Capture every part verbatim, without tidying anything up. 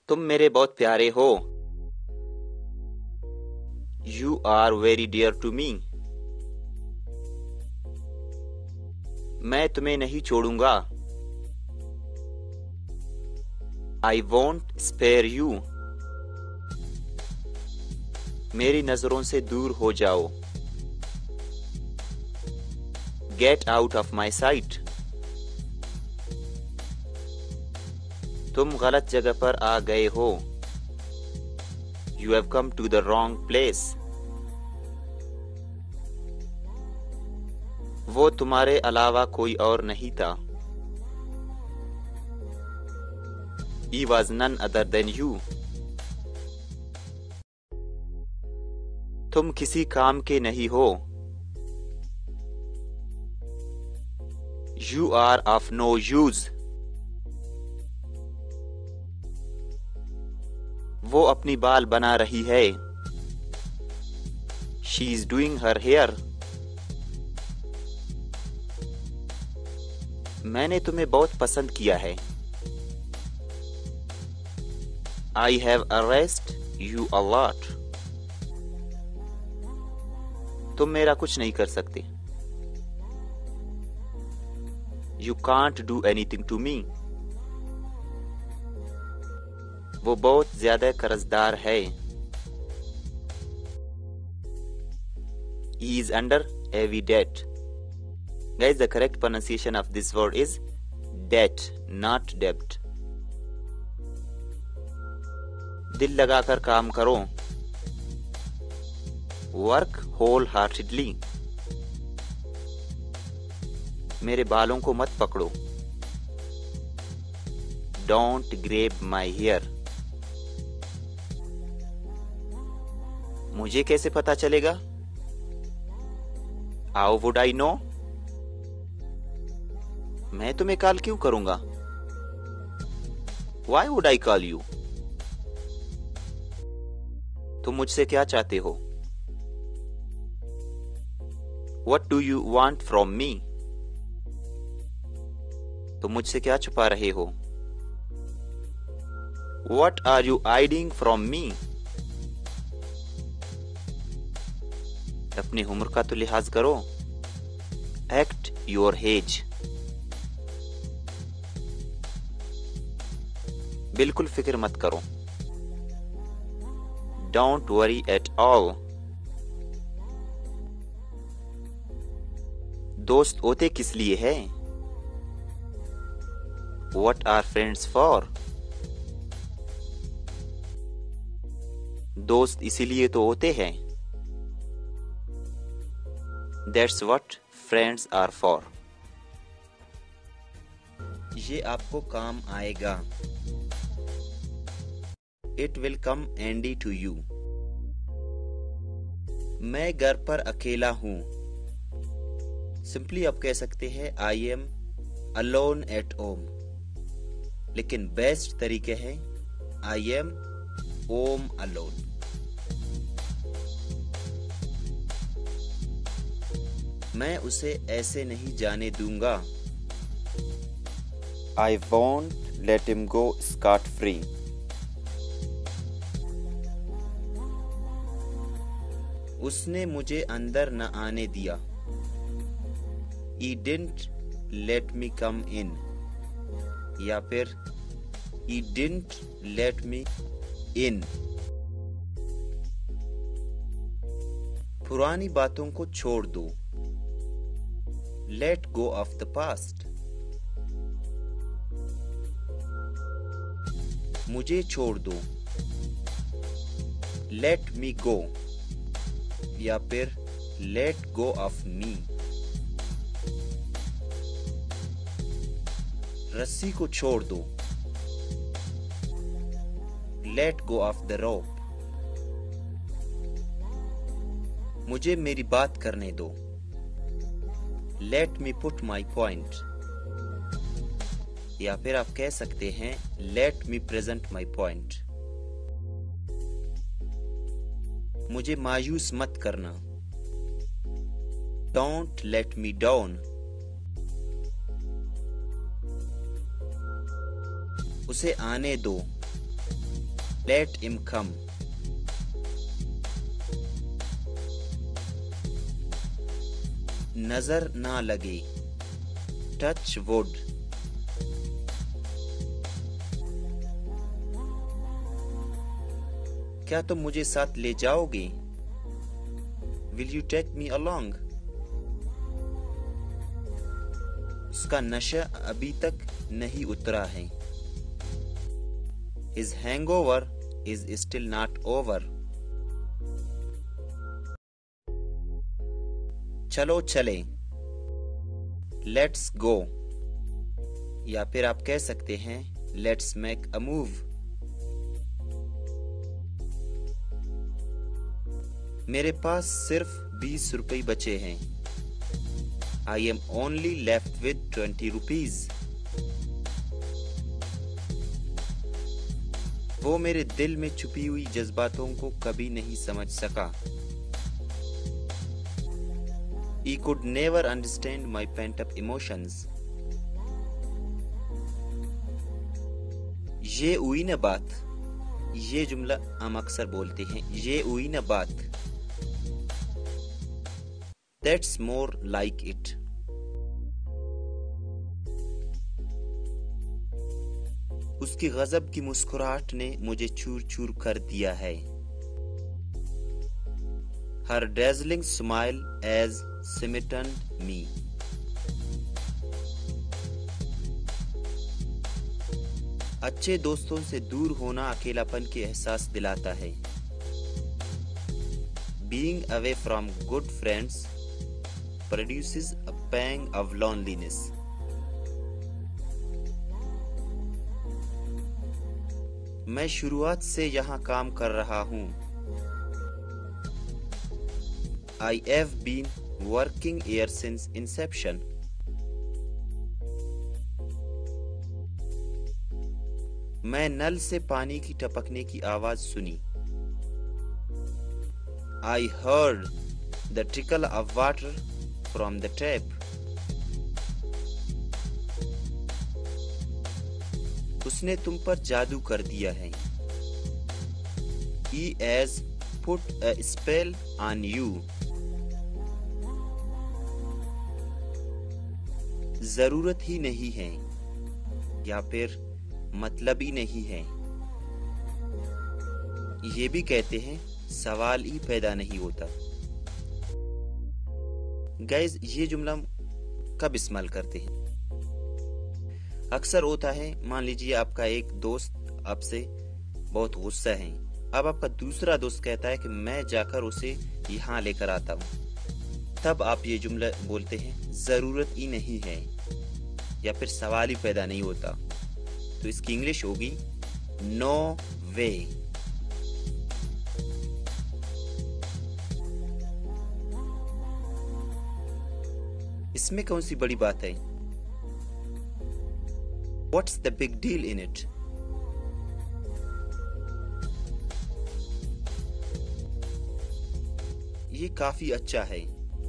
तुम मेरे बहुत प्यारे हो। You are very dear to me. मैं तुम्हें नहीं छोड़ूंगा। I won't spare you. मेरी नजरों से दूर हो जाओ। Get out of my sight. तुम गलत जगह पर आ गए हो। You have come to the wrong place. वो तुम्हारे अलावा कोई और नहीं था। He was none other than you. तुम किसी काम के नहीं हो। You are of no use. वो अपनी बाल बना रही है। She is doing her hair. मैंने तुम्हें बहुत पसंद किया है। I have erased you a lot. तुम मेरा कुछ नहीं कर सकते। You can't do anything to me. वो बहुत ज्यादा कर्जदार है। He is under heavy debt. Guys, the correct pronunciation of this word is debt, not debt. दिल लगाकर काम करो। Work wholeheartedly. मेरे बालों को मत पकड़ो। Don't grab my hair. मुझे कैसे पता चलेगा? How would I know? मैं तुम्हें कॉल क्यों करूंगा? Why would I call you? तुम मुझसे क्या चाहते हो? What do you want from me? तुम मुझसे क्या छुपा रहे हो? What are you hiding from me? अपनी उम्र का तो लिहाज करो। Act your age. बिल्कुल फिक्र मत करो। Don't worry at all. दोस्त होते किस लिए हैं? What are friends for? दोस्त इसीलिए तो होते हैं। That's what friends are for. ये आपको काम आएगा। It will come handy to you. मैं घर पर अकेला हूँ। Simply आप कह सकते हैं I am alone at home. लेकिन बेस्ट तरीके है I am home alone. मैं उसे ऐसे नहीं जाने दूंगा। I won't let him go scot free. उसने मुझे अंदर न आने दिया। He didn't let me come in. या फिर He didn't let me in. पुरानी बातों को छोड़ दो। Let go of the past. मुझे छोड़ दो। Let me go. या फिर Let go of me. रस्सी को छोड़ दो। Let go of the rope. मुझे मेरी बात करने दो। Let me put my point. या फिर आप कह सकते हैं Let me present my point. मुझे मायूस मत करना। Don't let me down. उसे आने दो। Let him come. नजर ना लगे. Touch wood. क्या तुम मुझे साथ ले जाओगे? Will you take me along? उसका नशा अभी तक नहीं उतरा है. His hangover is still not over. चलो चले. Let's go. या फिर आप कह सकते हैं Let's make a move. मेरे पास सिर्फ बीस रुपए बचे हैं. I am only left with twenty rupees. वो मेरे दिल में छुपी हुई जज्बातों को कभी नहीं समझ सका. He could never understand my pent-up emotions. ये हुई न बात. ये जुमला हम अक्सर बोलते हैं. ये हुई न बात. That's more like it. उसकी गजब की मुस्कुराहट ने मुझे चूर चूर कर दिया है. Her dazzling smile has smitten me. अच्छे दोस्तों से दूर होना अकेलापन के एहसास दिलाता है. Being away from good friends produces a pang of loneliness. मैं शुरुआत से यहाँ काम कर रहा हूँ. I have been working here since inception. मैं नल से पानी की टपकने की आवाज सुनी. I heard the trickle of water from the tap. उसने तुम पर जादू कर दिया है. He has put a spell on you. जरूरत ही नहीं है या फिर मतलब ही नहीं है. ये भी कहते हैं सवाल ही पैदा नहीं होता. गाइज, ये जुमला कब इस्तेमाल करते हैं? अक्सर होता है, मान लीजिए आपका एक दोस्त आपसे बहुत गुस्सा है. अब आपका दूसरा दोस्त कहता है कि मैं जाकर उसे यहाँ लेकर आता हूँ. तब आप ये जुमला बोलते हैं जरूरत ही नहीं है या फिर सवाल ही पैदा नहीं होता. तो इसकी इंग्लिश होगी नो वे. इसमें कौन सी बड़ी बात है? What's the big deal in it? ये काफी अच्छा है.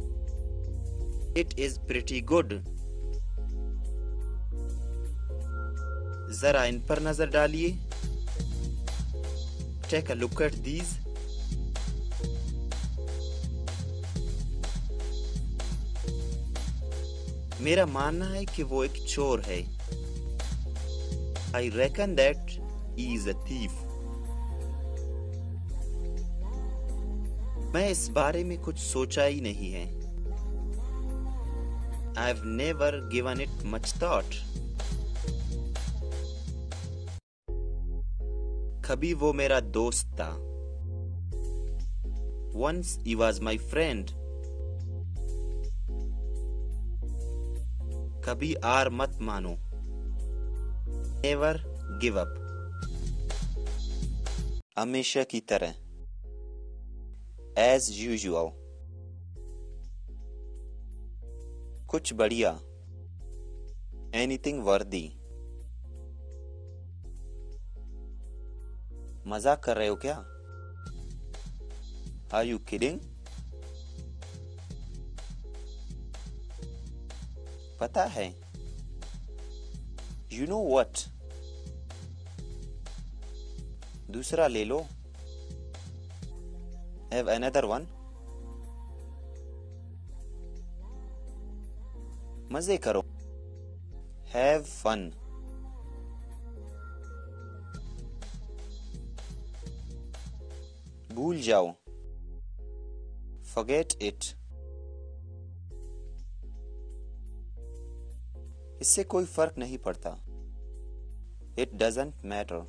It is pretty good. जरा इन पर नजर डालिए. Take a look at these. मेरा मानना है कि वो एक चोर है. I reckon that he is a thief. मैं इस बारे में कुछ सोचा ही नहीं है. I've never given it much thought. कभी वो मेरा दोस्त था. Once he was my friend. कभी हार मत मानो. Never give up. हमेशा की तरह. As usual. कुछ बढ़िया. Anything worthy. मजाक कर रहे हो क्या? Are you kidding? पता है. You know what? दूसरा ले लो। Have another one. मजे करो। Have fun. भूल जाओ। Forget it. इससे कोई फर्क नहीं पड़ता। It doesn't matter.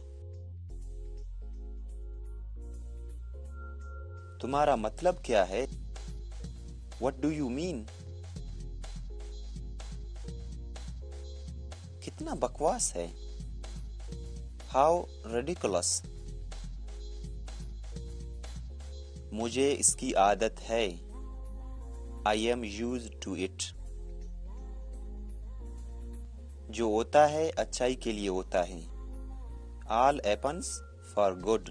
तुम्हारा मतलब क्या है? What do you mean? कितना बकवास है। How ridiculous. मुझे इसकी आदत है। I am used to it. जो होता है अच्छाई के लिए होता है। All happens for good.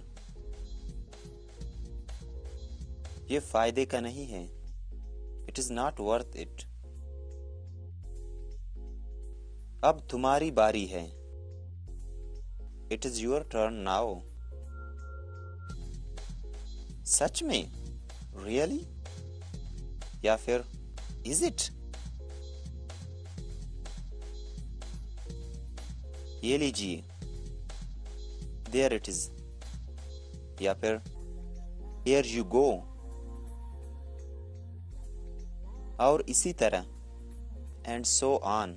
ये फायदे का नहीं है। It is not worth it. अब तुम्हारी बारी है। It is your turn now. सच में? Really? या फिर Is it? ये लीजिए। There it is. या फिर Here you go. और इसी तरह एंड सो ऑन।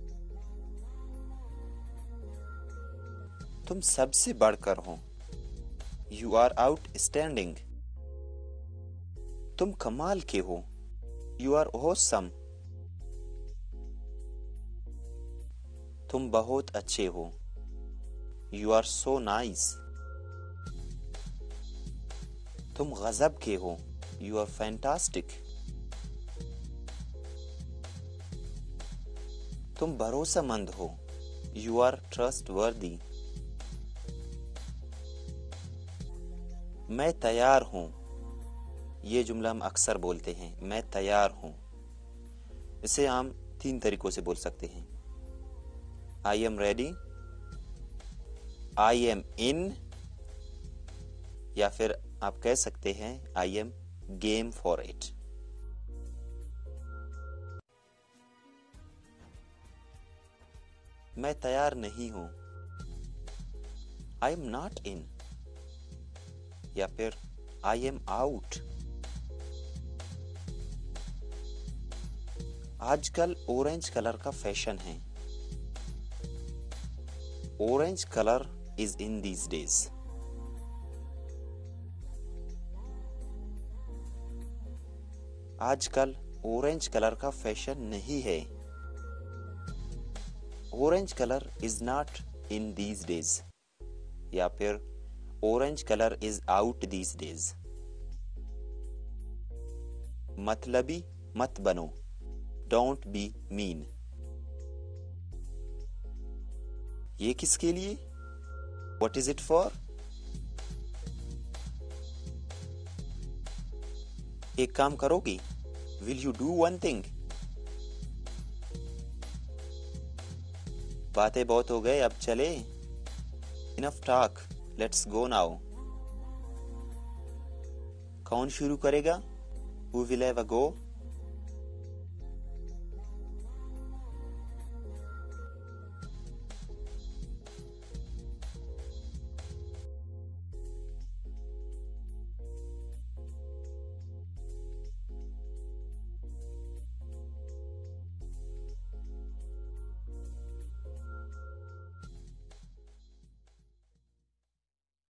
तुम सबसे बढ़कर हो। You are outstanding. तुम कमाल के हो। You are awesome. तुम बहुत अच्छे हो। You are so nice. तुम गजब के हो। You are fantastic. तुम भरोसेमंद हो। You are trustworthy. मैं तैयार हूं। ये जुमला हम अक्सर बोलते हैं, मैं तैयार हूं। इसे हम तीन तरीकों से बोल सकते हैं। I am ready, I am in, या फिर आप कह सकते हैं I am game for it. मैं तैयार नहीं हूं। आई एम नॉट इन, या फिर आई एम आउट। आजकल ऑरेंज कलर का फैशन है। Orange colour is in these days. आजकल ऑरेंज कलर का फैशन नहीं है। Orange colour is not in these days, या फिर orange colour is out these days. मतलबी मत बनो, डोंट बी मीन। ये किसके लिए? What is it for? एक काम करोगी? Will you do one thing? बातें बहुत हो गए, अब चले। Enough talk, let's go now. कौन शुरू करेगा? Who will have a go?